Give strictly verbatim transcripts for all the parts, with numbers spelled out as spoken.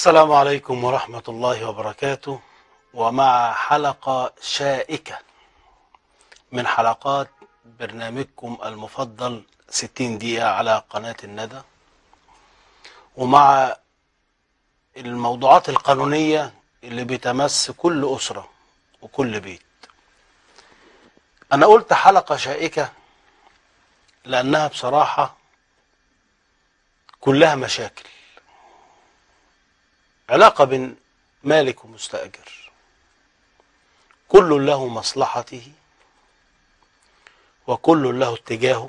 السلام عليكم ورحمة الله وبركاته، ومع حلقة شائكة من حلقات برنامجكم المفضل ستين دقيقة على قناة الندى، ومع الموضوعات القانونية اللي بتمس كل أسرة وكل بيت. أنا قلت حلقة شائكة لأنها بصراحة كلها مشاكل، علاقة بين مالك ومستأجر، كل له مصلحته وكل له اتجاهه.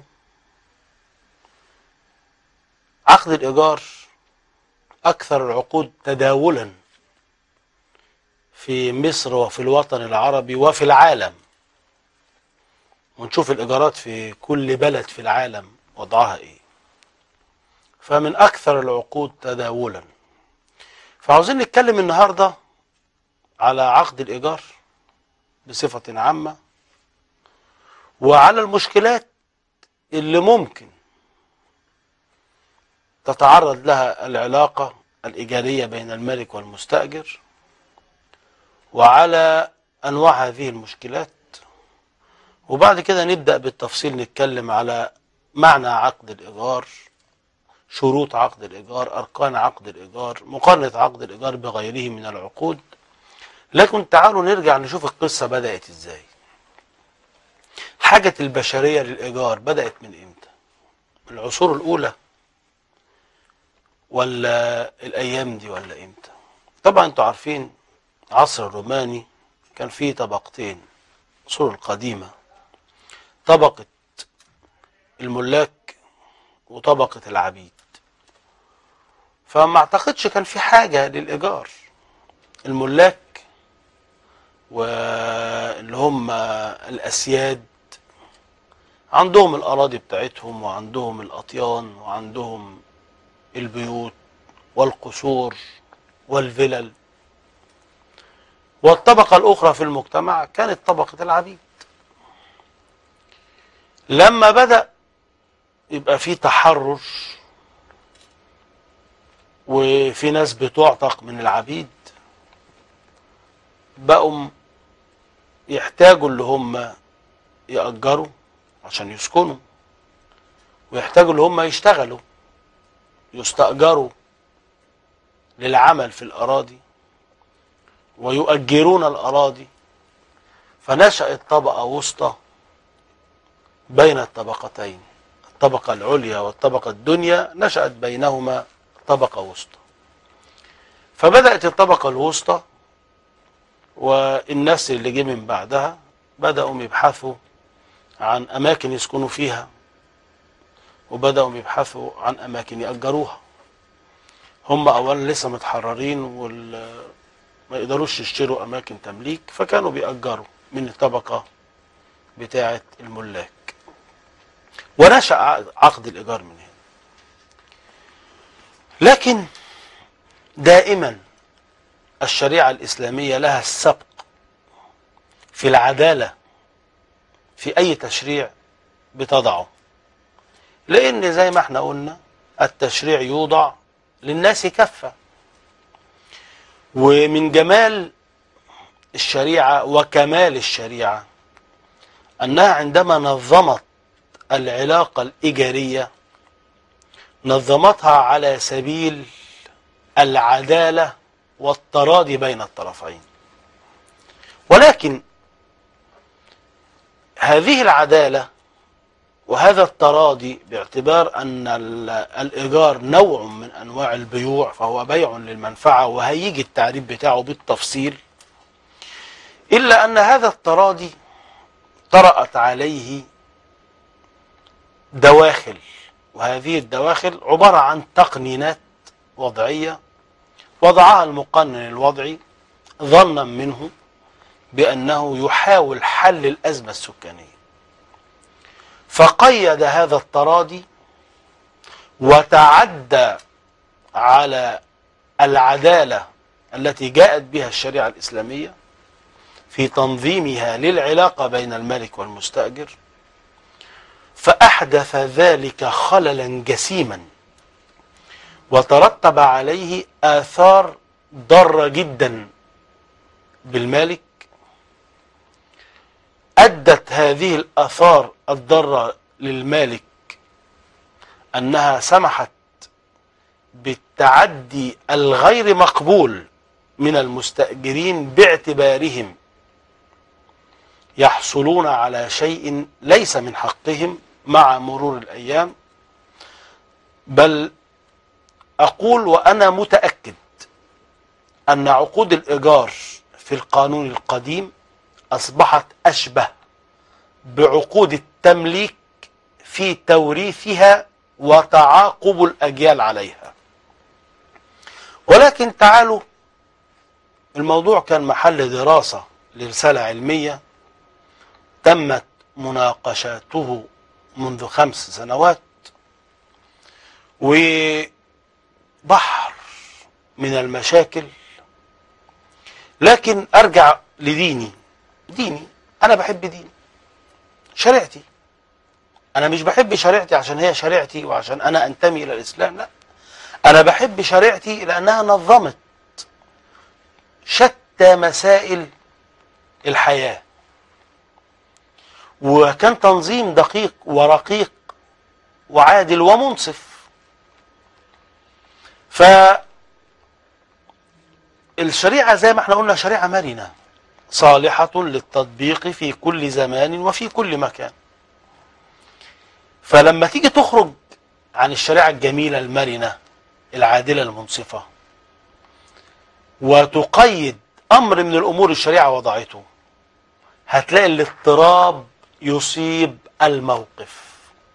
عقد الإيجار أكثر العقود تداولا في مصر وفي الوطن العربي وفي العالم، ونشوف الإيجارات في كل بلد في العالم وضعها إيه. فمن أكثر العقود تداولا، فعاوزين نتكلم النهاردة على عقد الإيجار بصفة عامة، وعلى المشكلات اللي ممكن تتعرض لها العلاقة الإيجارية بين المالك والمستأجر، وعلى أنواع هذه المشكلات. وبعد كده نبدأ بالتفصيل، نتكلم على معنى عقد الإيجار، شروط عقد الإيجار، أركان عقد الإيجار، مقارنة عقد الإيجار بغيره من العقود. لكن تعالوا نرجع نشوف القصة بدأت إزاي. حاجة البشرية للإيجار بدأت من إمتى؟ من العصور الأولى ولا الأيام دي ولا إمتى؟ طبعا أنتوا عارفين عصر الروماني كان فيه طبقتين، العصور القديمة، طبقة الملاك وطبقة العبيد. فما اعتقدش كان في حاجة للإيجار. الملاك واللي هم الأسياد عندهم الأراضي بتاعتهم، وعندهم الأطيان، وعندهم البيوت والقصور والفلل. والطبقة الأخرى في المجتمع كانت طبقة العبيد. لما بدأ يبقى في تحرش وفي ناس بتعتق من العبيد، بقوا يحتاجوا اللي هم يأجروا عشان يسكنوا، ويحتاجوا اللي هم يشتغلوا يستأجروا للعمل في الأراضي، ويؤجرون الأراضي. فنشأت طبقة وسطى بين الطبقتين، الطبقة العليا والطبقة الدنيا نشأت بينهما طبقة وسطى. فبدأت الطبقة الوسطى والناس اللي جه من بعدها بدأوا يبحثوا عن أماكن يسكنوا فيها، وبدأوا يبحثوا عن أماكن يأجروها. هم أولا لسه متحررين وما يقدروش يشتروا أماكن تمليك، فكانوا بيأجروا من الطبقة بتاعة الملاك، ونشأ عقد الإيجار من هنا. لكن دائما الشريعة الإسلامية لها السبق في العدالة في أي تشريع بتضعه، لأن زي ما احنا قلنا التشريع يوضع للناس كافة. ومن جمال الشريعة وكمال الشريعة أنها عندما نظمت العلاقة الإيجارية نظمتها على سبيل العدالة والتراضي بين الطرفين. ولكن هذه العدالة وهذا التراضي، باعتبار أن الإيجار نوع من أنواع البيوع، فهو بيع للمنفعة، وهيجي التعريف بتاعه بالتفصيل، إلا أن هذا التراضي طرأت عليه دواخل، وهذه الدواخل عبارة عن تقنينات وضعية وضعها المقنن الوضعي ظنا منه بأنه يحاول حل الأزمة السكانية. فقيد هذا التراضي وتعدى على العدالة التي جاءت بها الشريعة الإسلامية في تنظيمها للعلاقة بين المالك والمستأجر، فأحدث ذلك خللا جسيما وترتب عليه آثار ضارة جدا بالمالك، أدت هذه الآثار الضارة للمالك أنها سمحت بالتعدي الغير مقبول من المستأجرين باعتبارهم يحصلون على شيء ليس من حقهم مع مرور الأيام. بل أقول وأنا متأكد أن عقود الإيجار في القانون القديم أصبحت أشبه بعقود التمليك في توريثها وتعاقب الأجيال عليها. ولكن تعالوا، الموضوع كان محل دراسة لرسالة علمية تمت مناقشاته منذ خمس سنوات، وبحر من المشاكل. لكن أرجع لديني. ديني أنا بحب ديني، شريعتي. أنا مش بحب شريعتي عشان هي شريعتي وعشان أنا أنتمي إلى الإسلام، لا، أنا بحب شريعتي لأنها نظمت شتى مسائل الحياة، وكان تنظيم دقيق ورقيق وعادل ومنصف. فالشريعة زي ما احنا قلنا شريعة مرنة صالحة للتطبيق في كل زمان وفي كل مكان. فلما تيجي تخرج عن الشريعة الجميلة المرنة العادلة المنصفة وتقيد أمر من الأمور الشريعة وضعته، هتلاقي الاضطراب يصيب الموقف.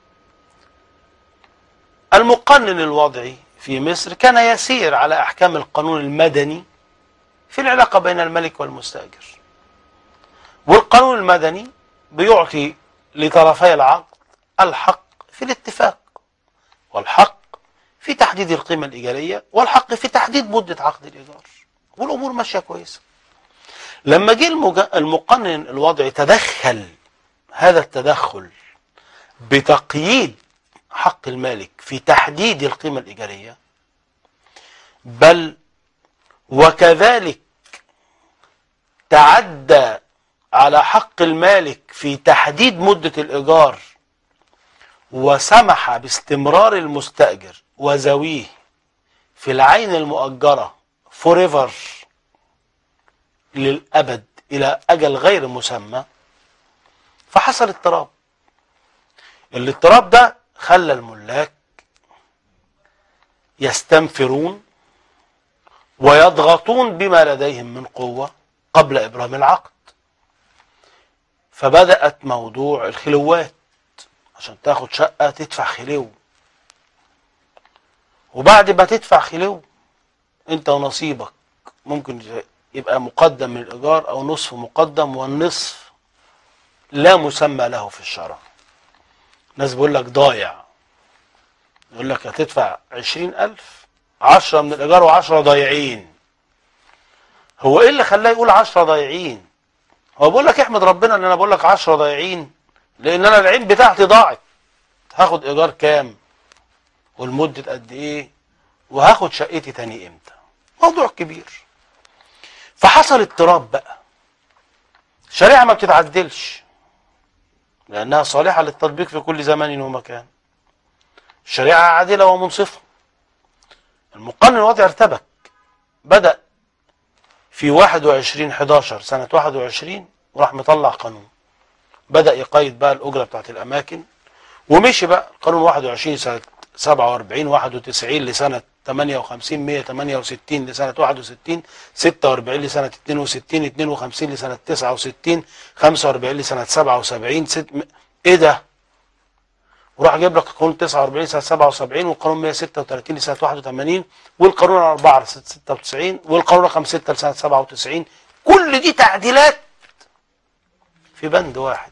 المقنن الوضعي في مصر كان يسير على أحكام القانون المدني في العلاقة بين الملك والمستأجر، والقانون المدني بيعطي لطرفي العقد الحق في الاتفاق، والحق في تحديد القيمة الإيجارية، والحق في تحديد مدة عقد الإيجار، والأمور ماشية كويسة. لما جه المقنن الوضعي تدخل هذا التدخل بتقييد حق المالك في تحديد القيمة الإيجارية، بل وكذلك تعدى على حق المالك في تحديد مدة الإيجار، وسمح باستمرار المستأجر وذويه في العين المؤجرة forever للأبد إلى أجل غير مسمى، فحصل اضطراب. الاضطراب ده خلى الملاك يستنفرون ويضغطون بما لديهم من قوة قبل إبرام العقد، فبدأت موضوع الخلوات. عشان تاخد شقة تدفع خلو، وبعد ما تدفع خلو انت ونصيبك ممكن يبقى مقدم من الإيجار أو نصف مقدم، والنصف لا مسمى له في الشرع. ناس بيقول لك ضايع، يقول لك هتدفع عشرين ألف، عشرة من الإيجار وعشرة ضايعين. هو إيه اللي خلاه يقول عشرة ضايعين؟ هو بيقول لك احمد ربنا إن أنا بقول لك عشرة ضايعين، لأن أنا العين بتاعتي ضاعت. هاخد إيجار كام؟ والمدة قد إيه؟ وهاخد شقتي تاني إمتى؟ موضوع كبير. فحصل اضطراب بقى. الشريعة ما بتتعدلش لأنها صالحة للتطبيق في كل زمان ومكان. الشريعة عادلة ومنصفة. المقنن الوضعي ارتبك، بدأ في واحد وعشرين حداشر سنة واحد وعشرين وراح مطلع قانون بدأ يقيد بقى الأجرة بتاعت الأماكن، ومشي بقى قانون واحد وعشرين سنة سبعة وأربعين، واحد وتسعين لسنة ثمانية وخمسين، مئة وثمانية وستين لسنة واحد وستين، ستة وأربعين لسنة اثنين وستين، اثنين وخمسين لسنة تسعة وستين، خمسة وأربعين لسنة سبعة وسبعين. ست... ايه ده؟ وراح جايب لك قانون تسعة وأربعين لسنة سبعة وسبعين، والقانون مئة وستة وثلاثين لسنة واحد وثمانين، والقانون أربعة لسنة ستة وتسعين، والقانون رقم ستة لسنة سبعة وتسعين. كل دي تعديلات في بند واحد،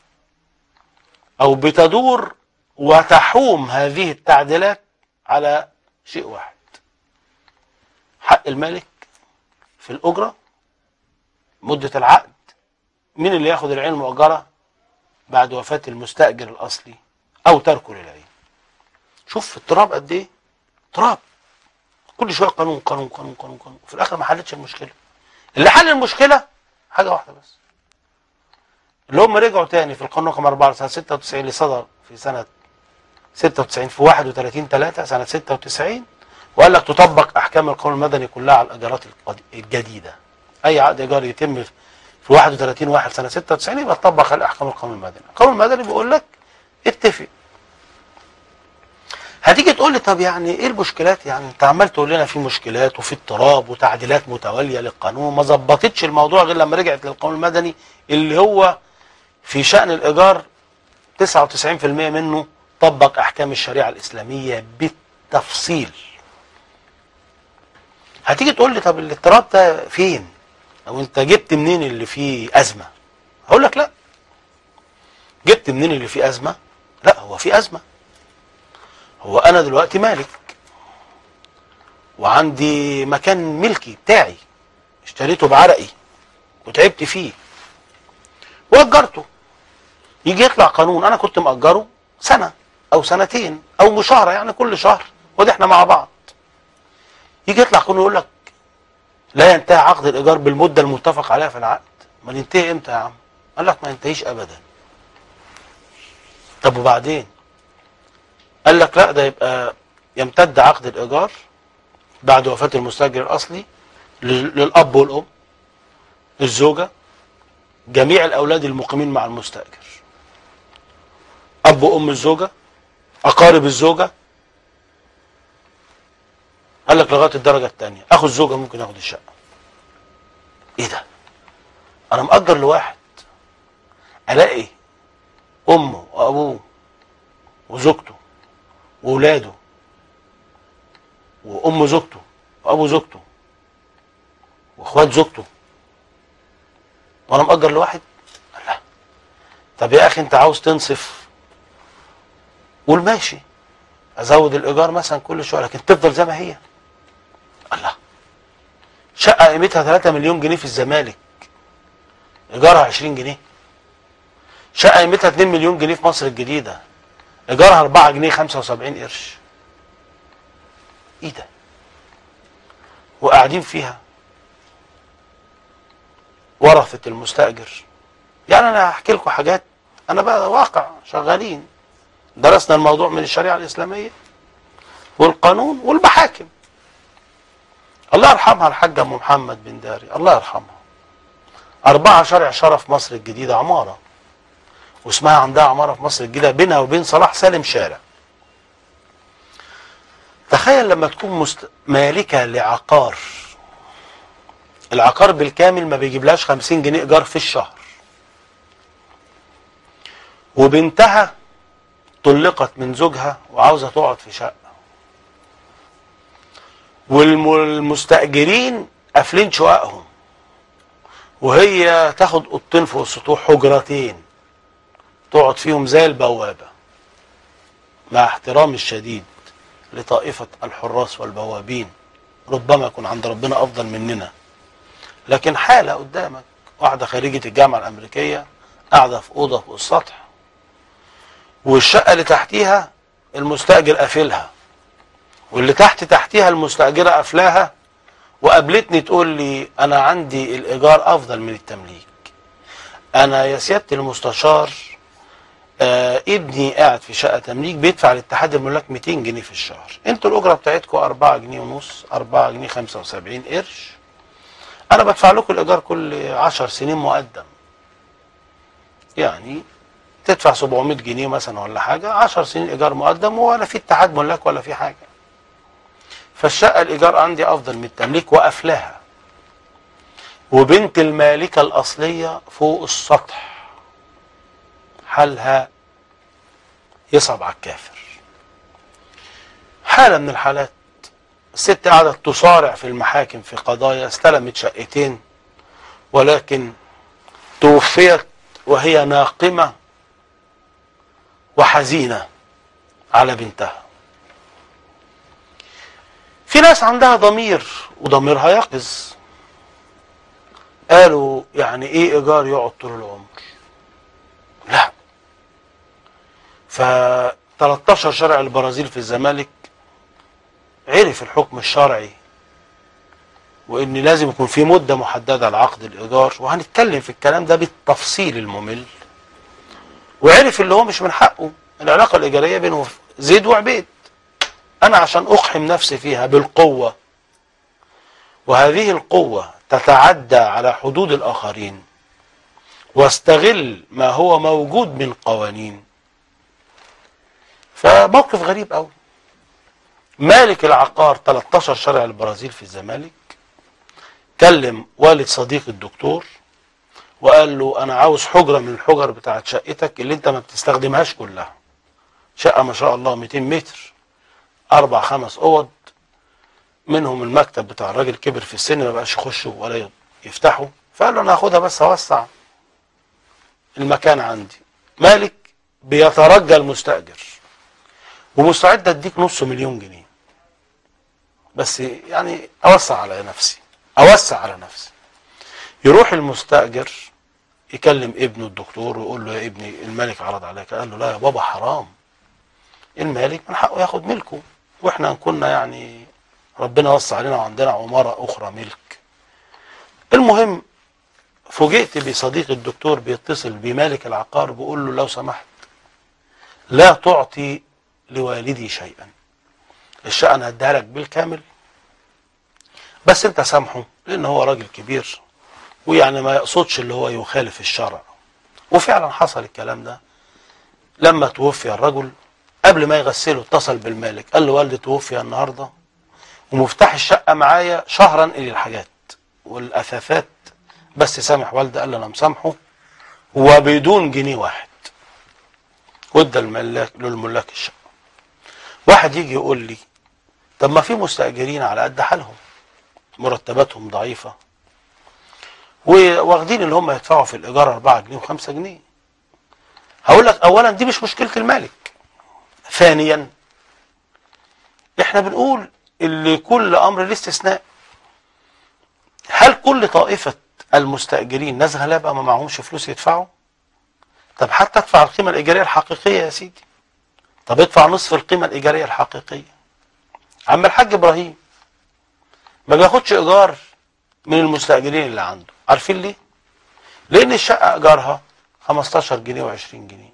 أو بتدور وتحوم هذه التعديلات على شيء واحد: حق المالك في الأجرة، مدة العقد، مين اللي ياخد العين المؤجرة بعد وفاة المستأجر الأصلي أو تركه للعين. شوف اضطراب قد إيه؟ اضطراب كل شويه قانون قانون قانون قانون قانون، وفي الاخر ما حلتش المشكله. اللي حل المشكله حاجه واحده بس، اللي هم رجعوا تاني في القانون رقم أربعة سنه ستة وتسعين اللي صدر في سنه ستة وتسعين في واحد وثلاثين ثلاثة سنه ستة وتسعين، وقال لك تطبق احكام القانون المدني كلها على الايجارات الجديده. اي عقد ايجار يتم في واحد وثلاثين واحد سنه ستة وتسعين يبقى تطبق على احكام القانون المدني. القانون المدني بيقول لك اتفق. هتيجي تقول لي طب يعني ايه المشكلات؟ يعني انت عمال تقول لنا في مشكلات وفي اضطراب وتعديلات متواليه للقانون، ما ظبطتش الموضوع غير لما رجعت للقانون المدني اللي هو في شأن الايجار تسعة وتسعين بالمئة منه طبق احكام الشريعه الاسلاميه بالتفصيل. هتيجي تقول لي طب الاضطراب ده فين؟ او انت جبت منين اللي فيه ازمه؟ هقول لك لا. جبت منين اللي فيه ازمه؟ لا، هو في ازمه. هو انا دلوقتي مالك وعندي مكان ملكي بتاعي اشتريته بعرقي وتعبت فيه واجرته. يجي يطلع قانون انا كنت مأجره سنه او سنتين او مشاهره، يعني كل شهر ودي احنا مع بعض. يجي يطلع قانون يقول لك لا ينتهي عقد الايجار بالمده المتفق عليها في العقد. ما ينتهي امتى يا عم؟ قال لك ما ينتهيش ابدا. طب وبعدين؟ قال لك لا، ده يبقى يمتد عقد الايجار بعد وفاه المستاجر الاصلي للاب والام، الزوجه، جميع الاولاد المقيمين مع المستاجر، اب وام الزوجه، اقارب الزوجه. قال لك لغايه الدرجه الثانيه، اخو الزوجه ممكن ياخد الشقه. ايه ده؟ انا مأجر لواحد الاقي امه وابوه وزوجته واولاده وام زوجته وابو زوجته واخوات زوجته وانا مأجر لواحد؟ لا. طب يا اخي انت عاوز تنصف، قول ماشي ازود الايجار مثلا كل شويه، لكن تفضل زي ما هي. الله. شقه قيمتها ثلاثة مليون جنيه في الزمالك ايجارها عشرين جنيه. شقه قيمتها اتنين مليون جنيه في مصر الجديده ايجارها أربعة جنيه خمسة وسبعين قرش. ايه ده؟ وقاعدين فيها ورثة المستأجر. يعني انا هحكي لكم حاجات، انا بقى واقع شغالين درسنا الموضوع من الشريعة الإسلامية والقانون والمحاكم. الله يرحمها الحاجة ام محمد بن داري، الله يرحمها. أربعة شارع شرف مصر الجديدة عمارة، واسمها عندها عمارة في مصر الجديدة بينها وبين صلاح سالم شارع. تخيل لما تكون مست... مالكة لعقار، العقار بالكامل ما بيجيبلهاش خمسين جنيه ايجار في الشهر، وبنتها طلقت من زوجها وعاوزة تقعد في شقة، والمستأجرين قافلين شققهم، وهي تاخد اوضتين فوق السطوح، حجرتين تقعد فيهم زي البوابة، مع احترامي الشديد لطائفة الحراس والبوابين، ربما يكون عند ربنا أفضل مننا، لكن حالة قدامك واحدة خريجة الجامعة الأمريكية قاعدة في أوضة فوق السطح، والشقة اللي تحتيها المستأجر قافلها، واللي تحت تحتيها المستأجرة قافلاها، وقابلتني تقول لي أنا عندي الإيجار أفضل من التمليك. أنا يا سيادة المستشار آه ابني قاعد في شقة تمليك بيدفع لاتحاد الملاك مئتين جنيه في الشهر، انتوا الأجرة بتاعتكم أربعة جنيه ونص، أربعة جنيه خمسة وسبعين قرش، أنا بدفع لكم الإيجار كل عشر سنين مقدم، يعني تدفع سبعمائة جنيه مثلا ولا حاجة، عشر سنين إيجار مقدم، ولا في اتحاد ملاك ولا في حاجة. فالشقة الإيجار عندي أفضل من التمليك وقفلها، وبنت المالكة الأصلية فوق السطح، حالها يصعب على الكافر. حالة من الحالات، الست قعدت تصارع في المحاكم في قضايا، استلمت شقتين ولكن توفيت وهي ناقمة وحزينة على بنتها. في ناس عندها ضمير وضميرها يقظ، قالوا يعني ايه ايجار يقعد طول العمر؟ لا. ف تلتاشر شارع البرازيل في الزمالك عرف الحكم الشرعي وان لازم يكون في مدة محددة لعقد الايجار، وهنتكلم في الكلام ده بالتفصيل الممل، وعرف اللي هو مش من حقه. العلاقة الايجارية بين زيد وعبيد، انا عشان اقحم نفسي فيها بالقوة، وهذه القوة تتعدى على حدود الاخرين، واستغل ما هو موجود من قوانين، فموقف غريب قوي. مالك العقار تلتاشر شارع البرازيل في الزمالك كلم والد صديق الدكتور وقال له انا عاوز حجرة من الحجر بتاعت شقتك اللي انت ما بتستخدمهاش كلها. شقة ما شاء الله مئتين متر، اربع خمس اوض، منهم المكتب بتاع الراجل كبر في السن ما بقاش يخشوا ولا يفتحوا، فقال له انا هاخدها بس اوسع المكان عندي. مالك بيترجى المستأجر ومستعد اديك نص مليون جنيه، بس يعني اوسع على نفسي اوسع على نفسي. يروح المستأجر يكلم ابنه الدكتور ويقول له يا ابني الملك عرض عليك. قال له لا يا بابا حرام، المالك من حقه ياخد ملكه، واحنا كنا يعني ربنا وسع علينا وعندنا عمارة اخرى ملك. المهم فوجئت بصديق الدكتور بيتصل بمالك العقار بيقول له لو سمحت لا تعطي لوالدي شيئا، الشقة انا هديها لك بالكامل بس انت سامحه لان هو راجل كبير ويعني ما يقصدش اللي هو يخالف الشرع. وفعلا حصل الكلام ده. لما توفي الرجل قبل ما يغسله اتصل بالمالك قال له والدي توفي النهارده ومفتاح الشقة معايا شهرا الى الحاجات والاثاثات، بس سامح والدي. قال له انا مسامحه وبدون جنيه واحد، وادى الملاك للملاك الشقة. واحد يجي يقول لي طب ما في مستأجرين على قد حالهم مرتباتهم ضعيفة واخدين اللي هم يدفعوا في الايجار اربعة جنيه وخمسة جنيه. هقول لك اولا دي مش مشكلة المالك، ثانيا احنا بنقول اللي كل امر له استثناء. هل كل طائفة المستأجرين ناس غلابة ما معهمش فلوس يدفعوا؟ طب حتى ادفع القيمة الإيجارية الحقيقية يا سيدي، طب ادفع نصف القيمة الإيجارية الحقيقية. عم الحاج إبراهيم ما بياخدش إيجار من المستأجرين اللي عنده، عارفين ليه؟ لأن الشقة إيجارها خمستاشر جنيه وعشرين جنيه،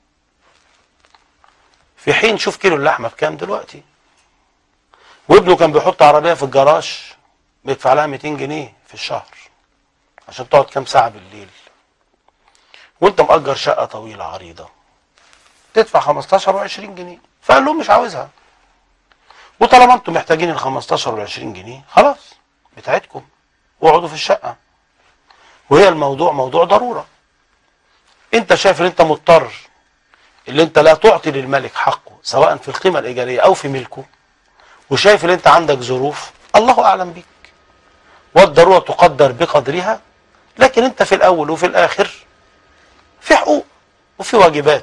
في حين شوف كيلو اللحمة بكام دلوقتي، وابنه كان بيحط عربية في الجراج بيدفع لها مئتين جنيه في الشهر عشان تقعد كام ساعة بالليل، وانت مأجر شقة طويلة عريضة تدفع خمستاشر وعشرين جنيه. فقال لهم مش عاوزها، وطالما انتم محتاجين ال خمستاشر والعشرين جنيه خلاص بتاعتكم واقعدوا في الشقة. وهي الموضوع موضوع ضرورة، انت شايف ان انت مضطر اللي انت لا تعطي للملك حقه سواء في القيمة الإيجارية او في ملكه، وشايف ان انت عندك ظروف الله اعلم بيك والضرورة تقدر بقدرها، لكن انت في الاول وفي الاخر في حقوق وفي واجبات.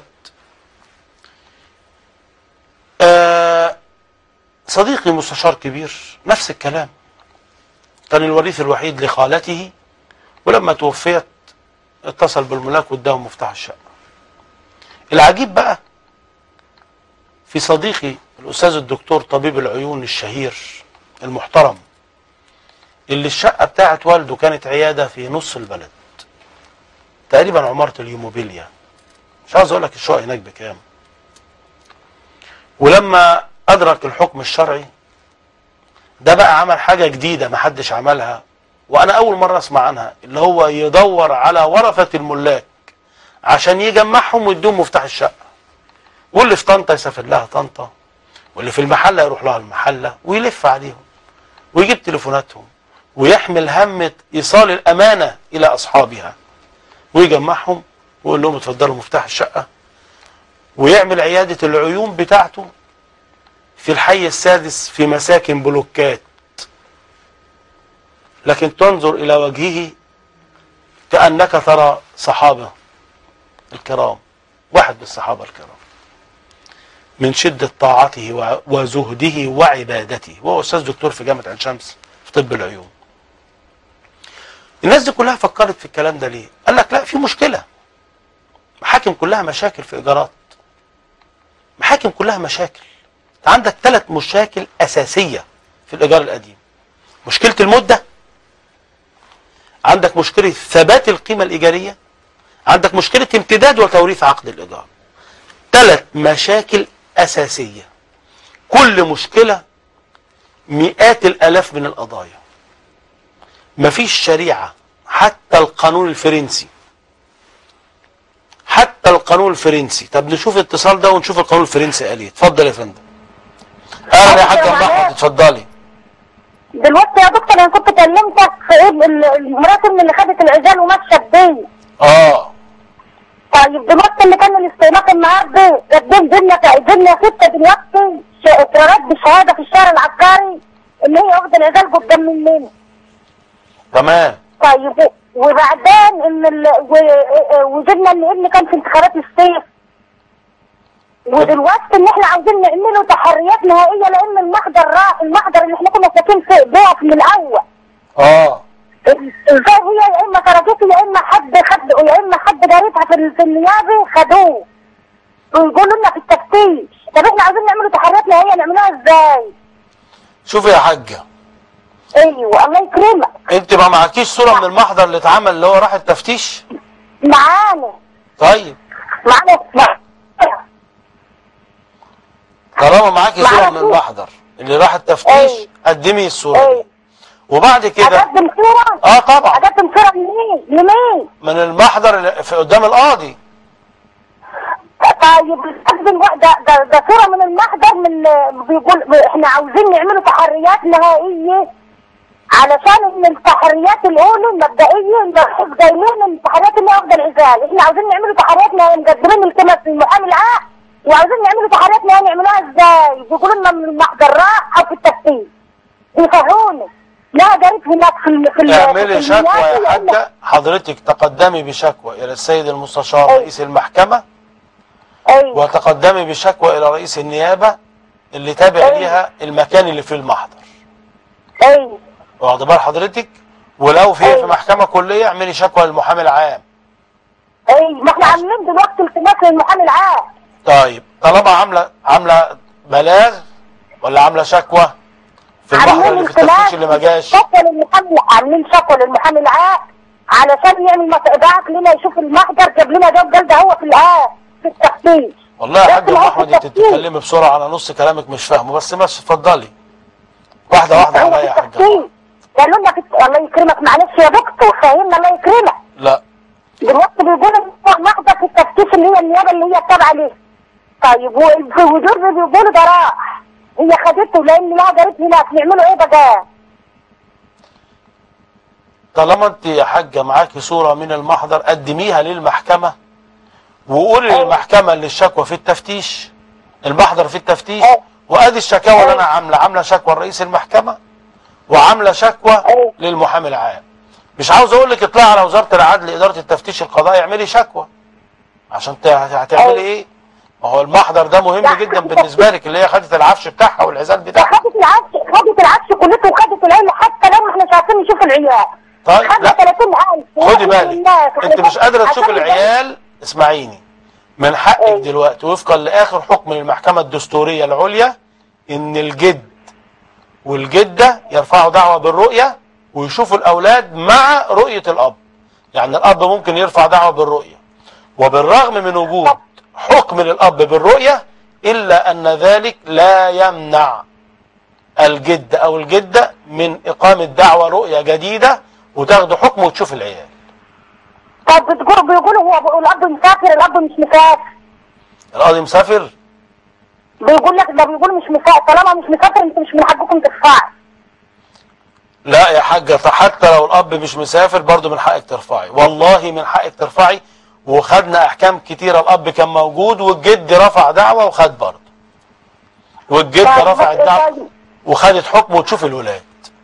آه صديقي مستشار كبير نفس الكلام، كان الوريث الوحيد لخالته، ولما توفيت اتصل بالملاك واداهم مفتاح الشقة. العجيب بقى في صديقي الأستاذ الدكتور طبيب العيون الشهير المحترم اللي الشقة بتاعت والده كانت عيادة في نص البلد تقريبا عمارة اليوموبيليا، مش عاوز اقول لك الشقة هناك بكام. ولما ادرك الحكم الشرعي ده بقى عمل حاجة جديدة ما حدش عملها وانا اول مرة اسمع عنها، اللي هو يدور على ورثة الملاك عشان يجمعهم ويدوهم مفتاح الشقة، واللي في طنطا يسافر لها طنطا، واللي في المحلة يروح لها المحلة ويلف عليهم ويجيب تليفوناتهم ويحمل هم ايصال الامانة الى اصحابها ويجمعهم ويقول لهم اتفضلوا مفتاح الشقة، ويعمل عيادة العيون بتاعته في الحي السادس في مساكن بلوكات، لكن تنظر الى وجهه كأنك ترى صحابة الكرام، واحد من الصحابة الكرام من شدة طاعته وزهده وعبادته، وهو أستاذ دكتور في جامعة عين شمس في طب العيون. الناس دي كلها فكرت في الكلام ده ليه؟ قال لك لا في مشكلة، محاكم كلها مشاكل في إيجارات، محاكم كلها مشاكل، عندك ثلاث مشاكل اساسيه في الايجار القديم. مشكله المده، عندك مشكله ثبات القيمه الايجاريه، عندك مشكله امتداد وتوريث عقد الايجار. ثلاث مشاكل اساسيه، كل مشكله مئات الالاف من القضايا. مفيش شريعه، حتى القانون الفرنسي، حتى القانون الفرنسي. طب نشوف الاتصال ده ونشوف القانون الفرنسي قال ايه. اتفضل يا فندم. اهلا يا حاج محمد، اتفضلي. دلوقتي يا دكتور انا كنت كلمتك في ايه المراسم اللي خدت العزال وماشيه بدي. اه طيب دلوقتي اللي كان الاستئناف النهارده قدم دنيا دنيا سته دلوقتي اقرارات بشهاده في الشهر العقاري اللي هي واخده العزال قدام مننا. تمام. طيب وبعدين ان ال... وجبنا ان ابني كان في انتخابات الصيف، ودلوقتي ان احنا عاوزين نعمله تحريات نهائيه لان المحضر راح، المحضر اللي احنا كنا ساكنين فيه ضعف من الاول. اه ازاي هي يا اما تركته يا اما حد خد يا اما حد جارتها في في النيابه خدوه ويقولوا لنا في التفتيش. طب احنا عاوزين نعمله تحريات نهائيه نعملوها ازاي؟ شوفي يا حاجه، ايوه الله يكرمك. انت ما معكيش صوره من المحضر اللي اتعمل اللي هو راح التفتيش؟ معانا. طيب معانا. طالما معاكي صوره من المحضر اللي راح التفتيش ايه. قدمي الصوره ايه. دي. وبعد كده اقدم صوره؟ اه طبعا اقدم صوره لمين؟ لمين؟ من المحضر اللي في قدام القاضي. طيب اقدم ده ده, ده صوره من المحضر من بيقول احنا عاوزين نعملوا تحريات نهائيه علشان ان التحريات الاولى المبدئيه جايين من التحريات اللي واخده العزال، احنا عاوزين نعملوا تحريات نهائيه مقدمين التماس المحامي العام وعاوزين نعملوا تحريات نهائيه نعملوها ازاي؟ بيقولوا لنا من المحضر راح او في التفتيش. بيفهموني. لا جريت هناك في في اعملي شكوى يا حاجه، حضرتك تقدمي بشكوى الى السيد المستشار أي. رئيس المحكمه. ايوه. وتقدمي بشكوى الى رئيس النيابه اللي تابع أي. ليها المكان اللي فيه المحضر. ايوه. واخد بال حضرتك؟ ولو في أي. في محكمه كليه اعملي شكوى للمحامي العام. ايوه ما احنا عاملين دلوقتي التماس للمحامي العام. طيب طالما عامله عامله بلاغ ولا عامله شكوى في المحضر اللي في التفتيش اللي ما جاش؟ شكوى للمحامي، عاملين شكوى للمحامي العام علشان يعمل متابعات لنا يشوف المحضر جاب لنا جاب قال ده هو في العام في التفتيش. والله يا حاج ام احمد انت بتتكلمي بسرعه، على نص كلامك مش فاهمه، بس ماشي اتفضلي. واحده واحده عليا يا حاج. قالوا لنا الله يكرمك معلش يا دكتور فهمنا الله يكرمك. لا دلوقتي بيقولوا محضر في التفتيش اللي هي النيابه اللي هي التابعه ليه. طيب والوزير بيقولوا ده راح هي خدته لان لها جارت هناك نعملوا ايه بقى؟ طالما انت يا حاجه معاكي صوره من المحضر قدميها للمحكمه وقولي أيه. للمحكمه اللي الشكوى في التفتيش، المحضر في التفتيش. أيه. وادي الشكاوى اللي انا عامله، عامله شكوى لرئيس المحكمه وعامله شكوى أيه. للمحامي العام. مش عاوز اقول لك اطلعي على وزاره العدل اداره التفتيش القضائي اعملي شكوى عشان هتعملي أيه. ايه؟ ما هو المحضر ده مهم جدا بالنسبه لك، اللي هي خدت العفش بتاعها والعزال بتاعها. خدت العفش، خدت العفش كلته وخدت العيله حتى لو احنا مش عارفين نشوف العيال. طيب لا ثلاثين ألف خدي بالك انت مش قادره تشوف العيال. اسمعيني، من حقك أيه. دلوقتي وفقا لاخر حكم للمحكمه الدستوريه العليا ان الجد والجده يرفعوا دعوه بالرؤيه ويشوفوا الاولاد مع رؤيه الاب. يعني الاب ممكن يرفع دعوه بالرؤيه وبالرغم من وجود حكم للاب بالرؤيه الا ان ذلك لا يمنع الجد او الجده من اقامه دعوه رؤيه جديده وتاخدوا حكم وتشوف العيال. طب بتقول بيقولوا هو الاب مسافر، الاب مش مسافر. القاضي مسافر؟ بيقول لك ده بيقول مش مسافر، طالما مش مسافر انتوا مش من حقكم تدفعوا. لا يا حاجه حتى لو الاب مش مسافر برضه من حقك ترفعي، والله من حقك ترفعي. وخدنا احكام كتيره الاب كان موجود والجد رفع دعوه وخد برضه. والجد رفع الدعوه وخدت حكم وتشوف الولاد.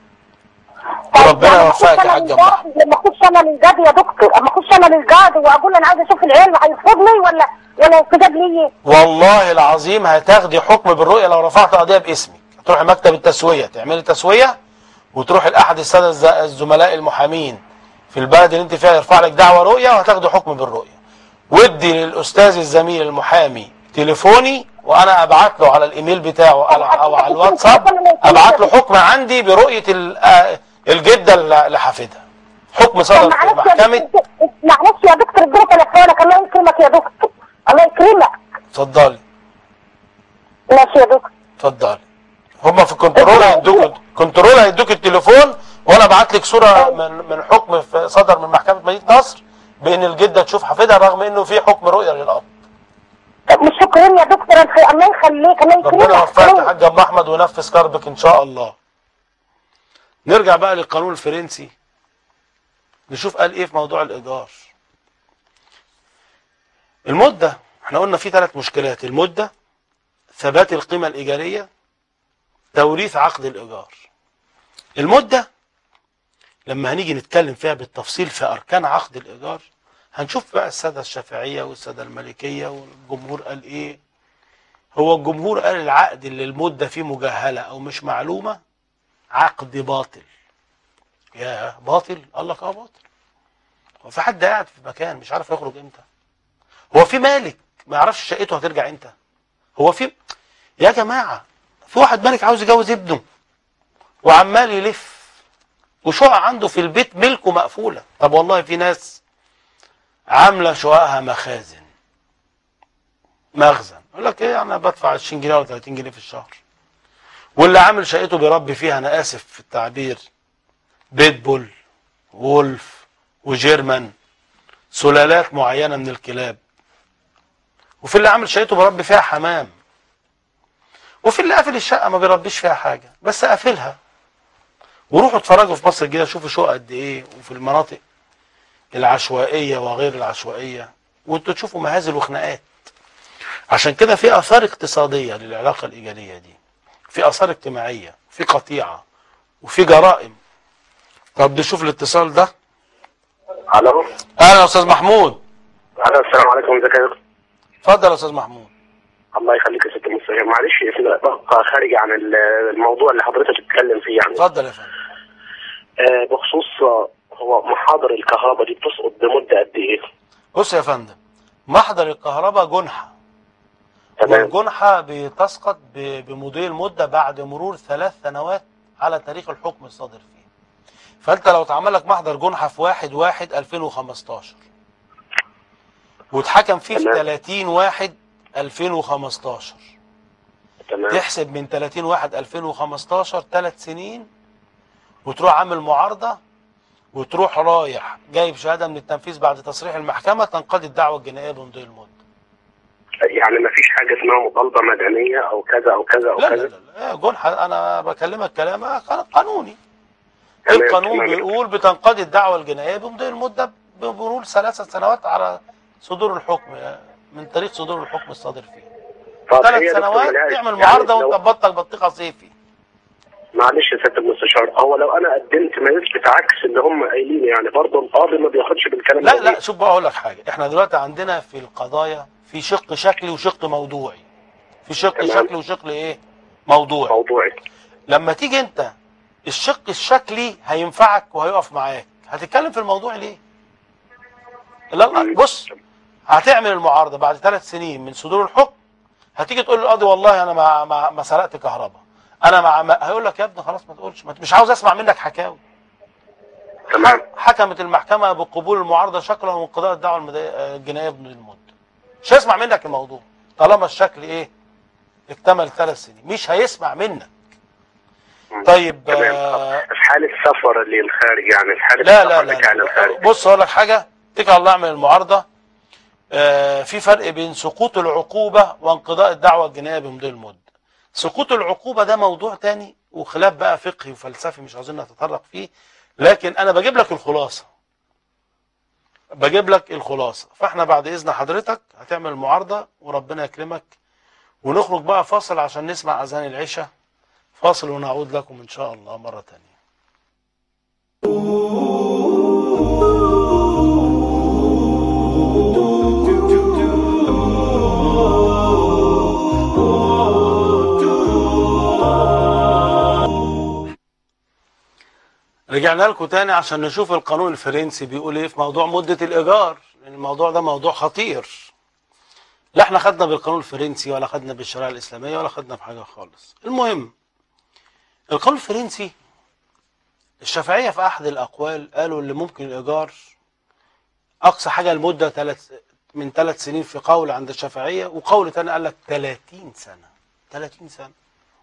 ربنا يوفقك يا حاج محمد. لما اخش انا للقاضي يا دكتور، اما اخش انا للقاضي واقول انا عايز اشوف العيال هيرفضني ولا ولا يستجاب لي؟ والله العظيم هتاخدي حكم بالرؤيه لو رفعت قضيه باسمك. تروحي مكتب التسويه تعملي تسويه وتروحي لاحد الساده الزملاء المحامين في البلد اللي انت فيها يرفع لك دعوه رؤيه وهتاخدي حكم بالرؤيه. ودي للاستاذ الزميل المحامي تليفوني وانا ابعت له على الايميل بتاعه او على الواتساب، ابعت له حكم عندي برؤيه الجده لحفيدها، حكم صدر في محكمه. معلش يا دكتور اديني تليفونك. الله يكرمك يا دكتور، الله يكرمك. اتفضلي. ماشي يا دكتور. اتفضلي. هم في الكنترول هيدوك كنترول هيدوك التليفون، وانا ابعت لك صوره من من حكم صدر من محكمه مدينه نصر بان الجده تشوف حفيدها رغم انه في حكم رؤيه للاب. طب مش شكرا يا دكتور، الله يخليك، الله يكرمك. ربنا يوفقك يا حاج ام احمد وينفذ كربك ان شاء الله. نرجع بقى للقانون الفرنسي نشوف قال ايه في موضوع الايجار. المده، احنا قلنا في ثلاث مشكلات: المده، ثبات القيمه الايجاريه، توريث عقد الايجار. المده لما هنيجي نتكلم فيها بالتفصيل في اركان عقد الايجار هنشوف بقى الساده الشافعيه والساده المالكيه والجمهور قال ايه. هو الجمهور قال العقد اللي المده فيه مجهله او مش معلومه عقد باطل. يا باطل؟ قال لك اه باطل. هو في حد قاعد في مكان مش عارف يخرج امتى؟ هو في مالك ما يعرفش شقته هترجع امتى؟ هو في يا جماعه في واحد مالك عاوز يجوز ابنه وعمال يلف وشقق عنده في البيت ملكه مقفوله. طب والله في ناس عامله شققها مخازن، مخزن، يقول لك ايه انا بدفع عشرين جنيه ولا ثلاثين جنيه في الشهر، واللي عامل شقته بيربي فيها، انا اسف في التعبير، بيتبول وولف وجيرمان، سلالات معينه من الكلاب، وفي اللي عامل شقته بيربي فيها حمام، وفي اللي قافل الشقه ما بيربيش فيها حاجه بس قافلها. وروحوا اتفرجوا في مصر الجديده شوفوا شقق قد ايه، وفي المناطق العشوائيه وغير العشوائيه، وانتوا تشوفوا مهازل وخناقات. عشان كده في اثار اقتصاديه للعلاقه الايجاريه دي، في اثار اجتماعيه، في قطيعه، وفي جرائم. طب نشوف الاتصال ده. الو. اهلا يا استاذ محمود. الو السلام عليكم، ازيك يا دكتور؟ اتفضل يا استاذ محمود. الله يخليك يا ست المستشار، معلش في نقطه خارجه عن الموضوع اللي حضرتك بتتكلم فيه يعني. اتفضل يا فندم. آه بخصوص هو محاضر الكهرباء دي بتسقط بمده قد ايه؟ بص يا فندم، محضر الكهرباء جنحه، تمام، والجنحه بتسقط بمضي المده بعد مرور ثلاث سنوات على تاريخ الحكم الصادر فيه. فانت لو اتعمل لك محضر جنحه في واحد واحد ألفين وخمستاشر واتحكم فيه في ثلاثين واحد ألفين وخمستاشر، تمام، تحسب من ثلاثين واحد ألفين وخمستاشر ثلاث سنين، وتروح عامل معارضه، وتروح رايح جايب شهاده من التنفيذ بعد تصريح المحكمه، تنقضي الدعوه الجنائيه بمضي المده. يعني ما فيش حاجه اسمها مطالبه مدنيه او كذا او كذا او لا كذا؟ لا لا لا جنحه، انا بكلمك كلام قانوني. القانون بيقول بتنقضي الدعوه الجنائيه بمضي المده بمرور ثلاث سنوات على صدور الحكم، من تاريخ صدور الحكم الصادر فيه. ثلاث سنوات تعمل معارضه يعني وانت بطك بطيخه صيفي. معلش يا سياده المستشار، هو لو انا قدمت ما يثبت عكس اللي هم قايلين يعني برضه القاضي ما بياخدش بالكلام لا ده؟ لا شوف بقى اقول لك حاجه، احنا دلوقتي عندنا في القضايا في شق شكلي وشق موضوعي. في شق تمام. شكلي وشق ايه؟ موضوعي. موضوعي. لما تيجي انت الشق الشكلي هينفعك وهيقف معاك، هتتكلم في الموضوع ليه؟ لا لا بص، هتعمل المعارضه بعد ثلاث سنين من صدور الحكم، هتيجي تقول للقاضي والله انا ما ما, ما سرقت كهرباء، انا ما, ما هيقول لك يا ابني خلاص ما تقولش، مش عاوز اسمع منك حكاوي. تمام. حكمت المحكمه بقبول المعارضه شكلا وانقضاء الدعوه الجنائيه بمضي المده. مش هيسمع منك الموضوع طالما الشكل ايه؟ اكتمل ثلاث سنين، مش هيسمع منك. طيب آه في حاله سفر للخارج يعني في حاله لا لا لا لا, لا. بص اقول لك حاجه، اتكل على الله اعمل المعارضه. آه في فرق بين سقوط العقوبه وانقضاء الدعوه الجنائيه بمضي المده. سقوط العقوبه ده موضوع تاني وخلاف بقى فقهي وفلسفي مش عاوزين نتطرق فيه، لكن انا بجيب لك الخلاصه. بجيب لك الخلاصه، فاحنا بعد اذن حضرتك هتعمل معارضه وربنا يكرمك، ونخرج بقى فاصل عشان نسمع اذان العشاء. فاصل ونعود لكم ان شاء الله مره ثانيه. رجعنا لكم تاني عشان نشوف القانون الفرنسي بيقول ايه في موضوع مدة الإيجار، لأن الموضوع ده موضوع خطير. لا احنا خدنا بالقانون الفرنسي ولا خدنا بالشريعة الإسلامية ولا خدنا بحاجة خالص. المهم القانون الفرنسي، الشافعية في أحد الأقوال قالوا اللي ممكن الإيجار أقصى حاجة المدة ثلاث من ثلاث سنين في قول عند الشافعية، وقول تاني قال لك ثلاثين سنة. ثلاثين سنة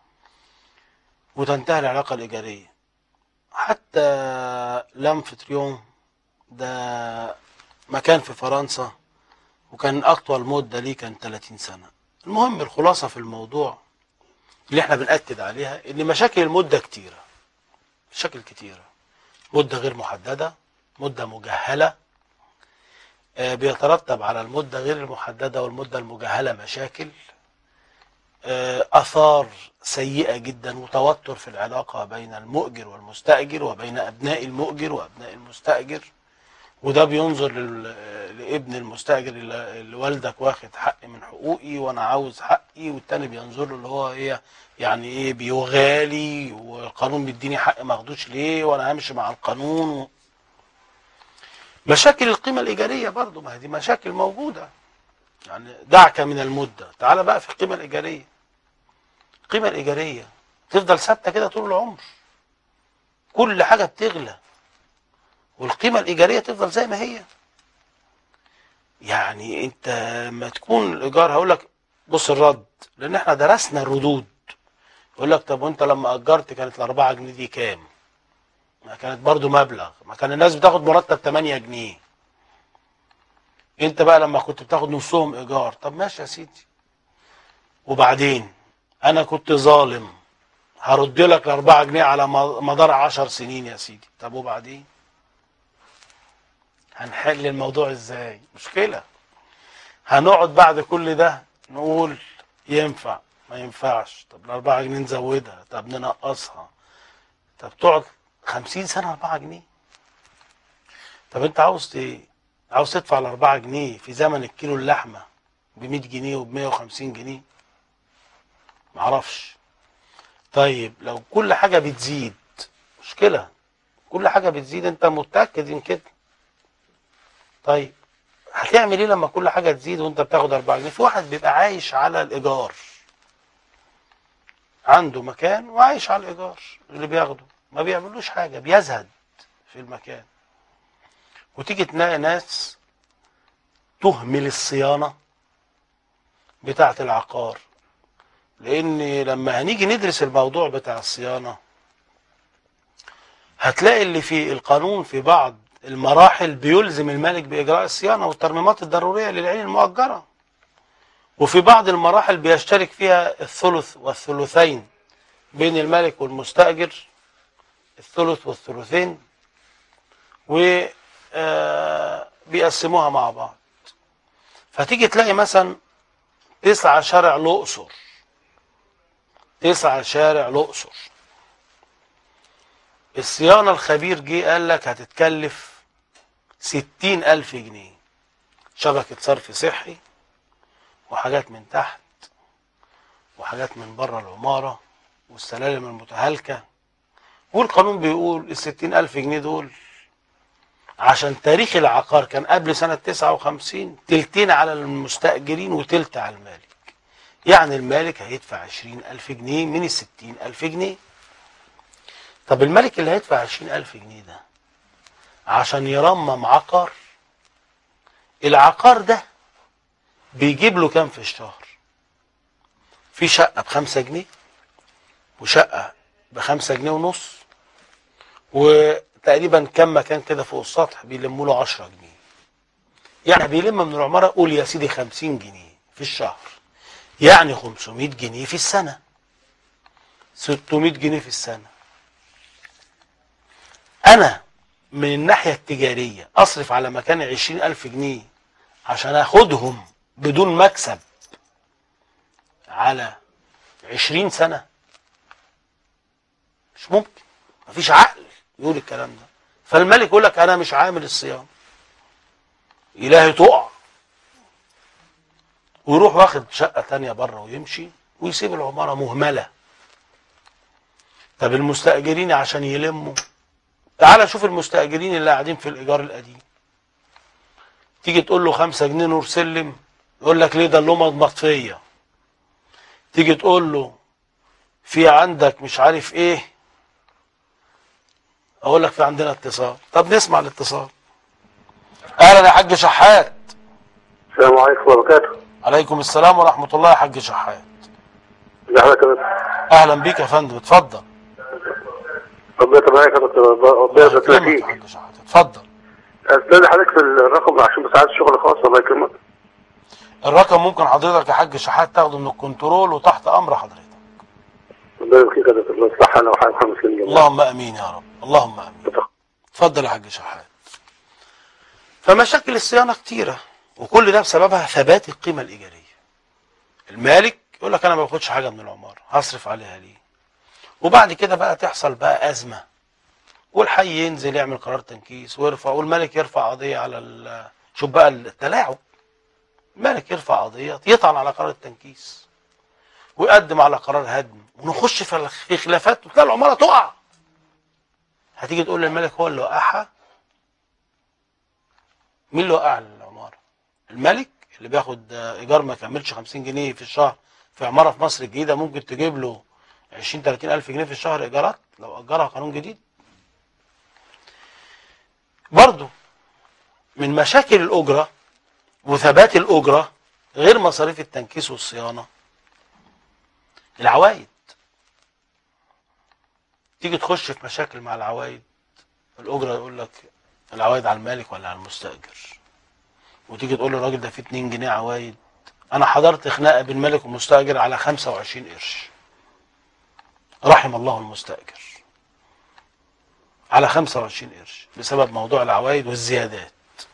وتنتهي العلاقة الإيجارية. حتى لامفتريون ده مكان في فرنسا وكان أطول مدة ليه كان ثلاثين سنة. المهم الخلاصة في الموضوع اللي احنا بنأكد عليها ان مشاكل المدة كتيرة، مشاكل كتيرة، مدة غير محددة، مدة مجهلة، آه بيترتب على المدة غير المحددة والمدة المجهلة مشاكل، آه آثار سيئة جدا وتوتر في العلاقة بين المؤجر والمستأجر وبين أبناء المؤجر وأبناء المستأجر، وده بينظر لابن المستأجر اللي والدك واخد حق من حقوقي وانا عاوز حقي، والتاني بينظر له اللي هو ايه يعني ايه بيغالي والقانون بيديني حق ما اخدوش ليه وانا همشي مع القانون. مشاكل القيمة الإيجارية برضو، ما هي دي مشاكل موجودة. يعني دعك من المدة، تعال بقى في القيمة الإيجارية. القيمة الإيجارية تفضل ثابتة كده طول العمر، كل حاجة بتغلى والقيمة الإيجارية تفضل زي ما هي. يعني انت لما تكون الإيجار، هقول لك بص الرد، لأن احنا درسنا الردود. يقول لك طب وانت لما أجرت كانت الأربعة جنيه دي كام؟ ما كانت برضو مبلغ، ما كان الناس بتاخد مرتب تمانية جنيه. انت بقى لما كنت بتاخد نصهم إيجار، طب ماشي يا سيدي، وبعدين أنا كنت ظالم هرد لك الأربعة جنيه على مدار عشر سنين يا سيدي، طب وبعدين؟ هنحل الموضوع ازاي؟ مشكلة. هنقعد بعد كل ده نقول ينفع ما ينفعش، طب الأربعة جنيه نزودها، طب ننقصها، طب تقعد خمسين سنة أربعة جنيه. طب انت عاوز ايه؟ عاوز تدفع الأربعة جنيه في زمن الكيلو اللحمة بمية جنيه وبمية وخمسين جنيه؟ معرفش. طيب لو كل حاجة بتزيد، مشكلة، كل حاجة بتزيد انت متأكد من كده. طيب هتعمل ايه لما كل حاجه تزيد وانت بتاخد أربعة جنيه؟ في واحد بيبقى عايش على الايجار، عنده مكان وعايش على الايجار اللي بياخده، ما بيعملوش حاجه، بيزهد في المكان. وتيجي تلاقي ناس تهمل الصيانه بتاعه العقار، لان لما هنيجي ندرس الموضوع بتاع الصيانه هتلاقي اللي في القانون في بعض المراحل بيلزم المالك بإجراء الصيانة والترميمات الضرورية للعين المؤجرة، وفي بعض المراحل بيشترك فيها الثلث والثلثين بين المالك والمستأجر، الثلث والثلثين، وبيقسموها مع بعض. فتيجي تلاقي مثلا تسعة شارع الأقصر، تسعة شارع الأقصر الصيانة الخبير جه قال لك هتتكلف ستين ألف جنيه، شبكة صرف صحي وحاجات من تحت وحاجات من بره العمارة والسلالم المتهالكة. والقانون بيقول الستين ألف جنيه دول عشان تاريخ العقار كان قبل سنة تسعة وخمسين، تلتين على المستأجرين وتلت على المالك. يعني المالك هيدفع عشرين ألف جنيه من الستين ألف جنيه. طب الملك اللي هيدفع عشرين ألف جنيه ده عشان يرمم عقار، العقار ده بيجيب له كام في الشهر؟ في شقة بخمسة جنيه وشقة بخمسة جنيه ونص، وتقريبا كم مكان كده فوق السطح بيلموا له عشرة جنيه. يعني بيلم من العمارة قول يا سيدي خمسين جنيه في الشهر، يعني خمسمية جنيه في السنة، ستمية جنيه في السنة. أنا من الناحية التجارية أصرف على مكان عشرين ألف جنيه عشان أخدهم بدون مكسب على عشرين سنة؟ مش ممكن، مفيش عقل يقول الكلام ده. فالملك يقول لك أنا مش عامل الصيانة، إلهي تقع، ويروح واخد شقة تانية بره ويمشي ويسيب العمارة مهملة. طب المستأجرين عشان يلموا، تعال شوف المستأجرين اللي قاعدين في الإيجار القديم، تيجي تقول له خمسة جنيه نور سلم يقول لك ليه ده اللمض مطفيه. تيجي تقول له في عندك مش عارف ايه، اقول لك في عندنا اتصال. طب نسمع الاتصال. اهلا يا حاج شحات. السلام عليكم ورحمة الله وبركاته. عليكم السلام ورحمه الله يا حاج شحات. ازي حضرتك يا دكتور؟ اهلا بيك يا فندم، اتفضل. ربنا يتابعك يا دكتور، ربنا الله يبارك يكرمك فيك. يا حاج شحات، اتفضل. استاذ حضرتك في الرقم عشان بساعات الشغل خاص، الله يكرمك. الرقم ممكن حضرتك يا حاج شحات تاخده من الكنترول وتحت امر حضرتك. ربنا يبارك فيك يا دكتور، الله يصلحها انا وحياة المسلمين. اللهم امين يا رب، اللهم امين. اتفضل يا حاج شحات. فمشاكل الصيانه كتيره، وكل ده بسببها ثبات القيمه الايجاريه. المالك يقول لك انا ما باخدش حاجه من العماره، هصرف عليها ليه؟ وبعد كده بقى تحصل بقى ازمه، والحي ينزل يعمل قرار تنكيس ويرفع، والملك يرفع قضيه على ال... شوف بقى التلاعب. الملك يرفع قضيه يطعن على قرار التنكيس ويقدم على قرار هدم، ونخش في في خلافات وتلاقي العماره تقع. هتيجي تقول للملك هو اللي وقعها؟ مين اللي وقع العماره؟ الملك اللي بياخد ايجار ما كملش خمسين جنيه في الشهر في عماره في مصر الجديده، ممكن تجيب له عشرين تلاتين الف جنيه في الشهر ايجارات لو اجرها قانون جديد. برضو من مشاكل الاجره وثبات الاجره غير مصاريف التنكيس والصيانه العوايد. تيجي تخش في مشاكل مع العوايد، الاجره يقول لك العوايد على المالك ولا على المستاجر، وتيجي تقول للراجل ده فيه اتنين جنيه عوايد. انا حضرت خناقه بين مالك ومستاجر على خمسة وعشرين قرش، رحم الله المستاجر، على خمسة وعشرين قرش بسبب موضوع العوايد والزيادات.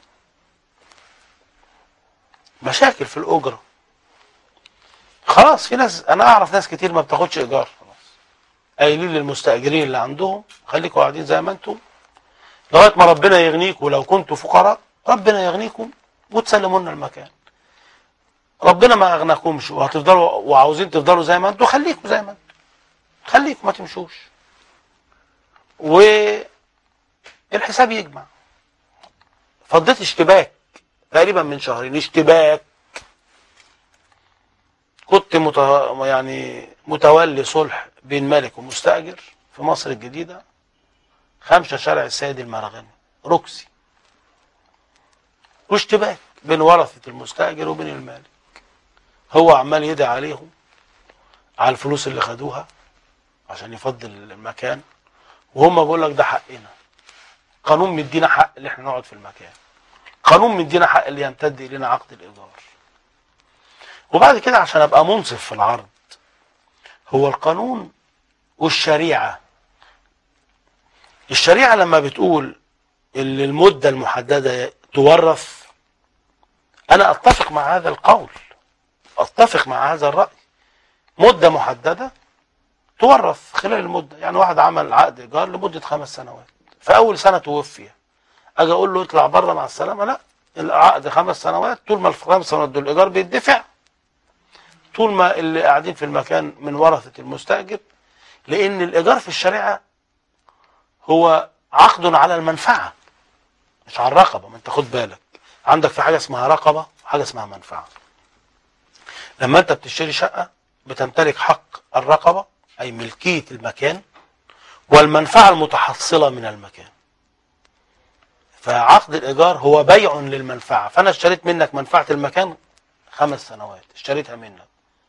مشاكل في الاجره. خلاص في ناس، انا اعرف ناس كتير ما بتاخدش ايجار، خلاص قايلين للمستاجرين اللي عندهم خليكم قاعدين زي ما انتم لغايه ما ربنا يغنيكم، ولو كنتوا فقراء ربنا يغنيكم وتسلموا لنا المكان. ربنا ما اغناكمش وهتفضلوا وعاوزين تفضلوا زي ما انتم، خليكم زي ما انتم، خليكم ما تمشوش، والحساب يجمع. فضيت اشتباك تقريبا من شهرين، اشتباك. كنت مت... يعني متولي صلح بين مالك ومستاجر في مصر الجديده، خمسة شارع السيد المرغني روكسي، واشتباك بين ورثه المستاجر وبين المالك. هو عمال يدعي عليهم على الفلوس اللي خدوها عشان يفضل المكان، وهم بيقول لك ده حقنا، قانون مدينا حق اللي احنا نقعد في المكان، قانون مدينا حق اللي يمتد الينا عقد الايجار. وبعد كده عشان ابقى منصف في العرض، هو القانون والشريعه، الشريعه لما بتقول ان المده المحدده تورث، انا اتفق مع هذا القول، اتفق مع هذا الراي. مده محدده تورث خلال المده، يعني واحد عمل عقد ايجار لمده خمس سنوات، في اول سنه توفي، اجي اقول له اطلع بره مع السلامه؟ لا، العقد خمس سنوات، طول ما الخمس سنوات دول الايجار بيدفع، طول ما اللي قاعدين في المكان من ورثه المستاجر. لان الايجار في الشريعه هو عقد على المنفعه مش على الرقبه. ما انت خد بالك، عندك في حاجه اسمها رقبه وحاجه اسمها منفعه. لما انت بتشتري شقه بتمتلك حق الرقبه اي ملكيه المكان، والمنفعه المتحصله من المكان. فعقد الايجار هو بيع للمنفعه، فانا اشتريت منك منفعه المكان خمس سنوات، اشتريتها منك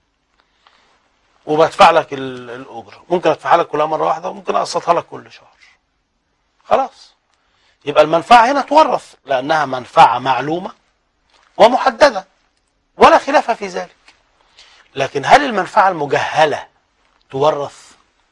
وبدفع لك الاجره، ممكن ادفعها لك كلها مره واحده وممكن اقسطها لك كل شهر. خلاص، يبقى المنفعه هنا تورث لانها منفعه معلومه ومحدده ولا خلاف في ذلك. لكن هل المنفعه المجهله تورث؟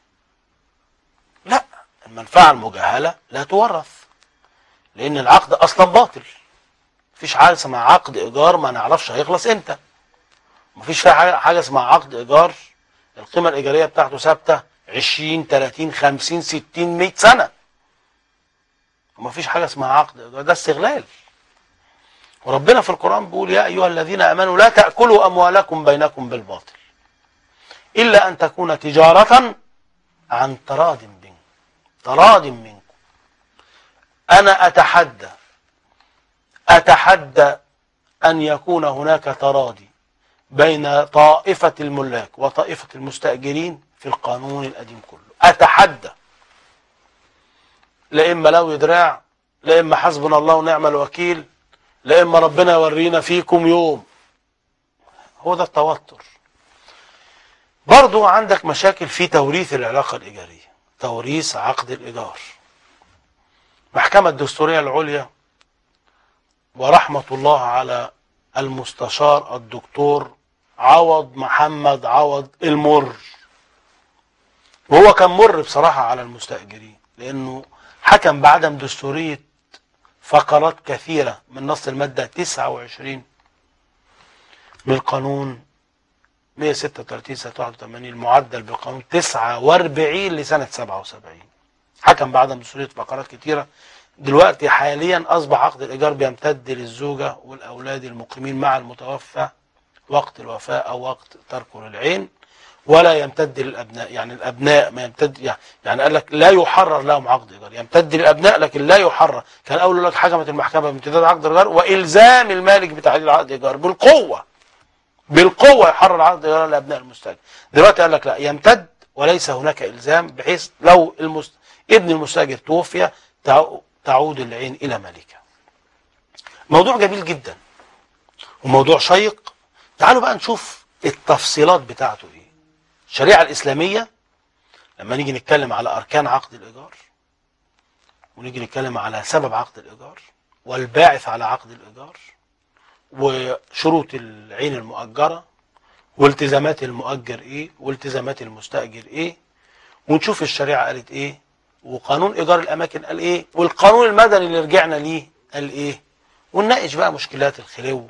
لا، المنفعه المجهله لا تورث، لان العقد اصلا باطل. مفيش حاجه اسمها عقد ايجار ما نعرفش هيخلص امتى. مفيش فيها حاجه اسمها عقد ايجار القيمه الايجاريه بتاعته ثابته عشرين تلاتين خمسين ستين مية سنه. ومفيش حاجه اسمها عقد ايجار، ده استغلال. وربنا في القران بيقول يا ايها الذين امنوا لا تاكلوا اموالكم بينكم بالباطل الا ان تكون تجاره عن تراض منكم، تراض منكم. انا اتحدى اتحدى أن يكون هناك تراضي بين طائفة الملاك وطائفة المستأجرين في القانون القديم كله. أتحدى، لا إما لو دراع، لا إما حسبنا الله ونعم الوكيل، لا إما ربنا يورينا فيكم يوم. هو ده التوتر. برضو عندك مشاكل في توريث العلاقة الإيجارية، توريث عقد الإيجار. محكمة الدستورية العليا ورحمة الله على المستشار الدكتور عوض محمد عوض المر، وهو كان مر بصراحة على المستأجرين، لأنه حكم بعدم دستورية فقرات كثيرة من نص المادة تسعة وعشرين من القانون مئة وستة وثلاثين سنة واحد وثمانين المعدل بالقانون تسعة وأربعين لسنة سبعة وسبعين. حكم بعدم دستورية فقرات كثيرة. دلوقتي حاليا أصبح عقد الإيجار بيمتد للزوجة والأولاد المقيمين مع المتوفى وقت الوفاة أو وقت تركه للعين، ولا يمتد للأبناء. يعني الأبناء ما يمتد، يعني قال لك لا يحرر لهم عقد إيجار، يمتد للأبناء لكن لا يحرر. كان أول لك حكمت المحكمة بامتداد عقد الإيجار وإلزام المالك بتعديل عقد الإيجار بالقوة، بالقوة يحرر عقد الإيجار لأبناء المستأجر. دلوقتي قال لك لا، يمتد وليس هناك إلزام، بحيث لو المست... ابن المستأجر توفي تعود العين إلى مالكها. موضوع جميل جدا وموضوع شيق. تعالوا بقى نشوف التفصيلات بتاعته ايه. الشريعة الإسلامية لما نيجي نتكلم على أركان عقد الإيجار، ونيجي نتكلم على سبب عقد الإيجار والباعث على عقد الإيجار وشروط العين المؤجرة والتزامات المؤجر ايه والتزامات المستأجر ايه، ونشوف الشريعة قالت ايه، وقانون إيجار الأماكن قال ايه، والقانون المدني اللي رجعنا ليه قال ايه، ونناقش بقى مشكلات الخلو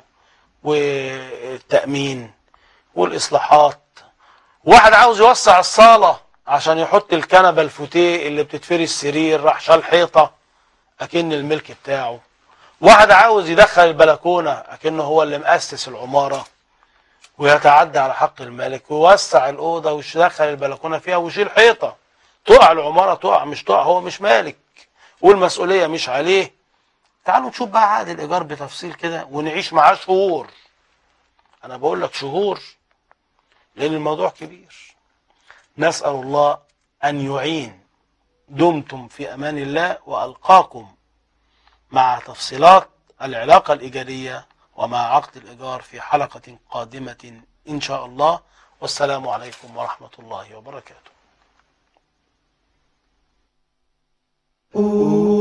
والتأمين والإصلاحات. واحد عاوز يوسع الصالة عشان يحط الكنبة الفوتيه اللي بتتفري السرير، راح شال حيطة أكن الملك بتاعه. واحد عاوز يدخل البلكونة أكنه هو اللي مؤسس العمارة ويتعدى على حق المالك ويوسع الأوضة ويدخل البلكونة فيها ويشيل حيطة. تقع العمارة، تقع مش تقع، هو مش مالك والمسؤولية مش عليه. تعالوا نشوف بقى عقد الإيجار بتفصيل كده ونعيش معاه شهور. أنا بقول لك شهور لأن الموضوع كبير. نسأل الله أن يعين. دمتم في أمان الله، وألقاكم مع تفصيلات العلاقة الإيجارية ومع عقد الإيجار في حلقة قادمة إن شاء الله. والسلام عليكم ورحمة الله وبركاته.